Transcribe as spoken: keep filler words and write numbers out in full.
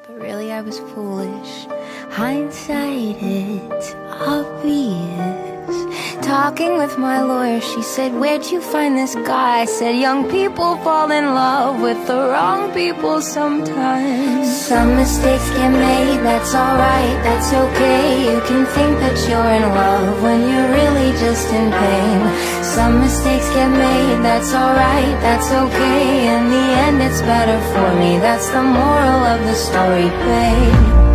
but really I was foolish. Hindsight, it's obvious. Talking with my lawyer, she said, where'd you find this guy? I said, young people fall in love with the wrong people sometimes. Some mistakes get made, that's alright, that's okay. You can think that you're in love when you're really just in pain. Some mistakes get made, that's alright, that's okay. In the end it's better for me, that's the moral of the story, babe.